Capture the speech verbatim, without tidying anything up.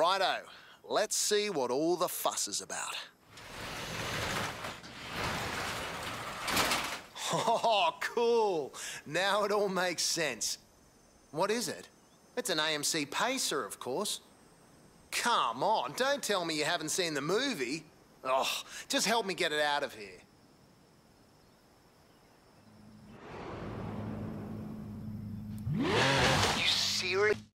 Righto, let's see what all the fuss is about. Oh, cool. Now it all makes sense. What is it? It's an A M C Pacer, of course. Come on, don't tell me you haven't seen the movie. Oh, just help me get it out of here. You serious?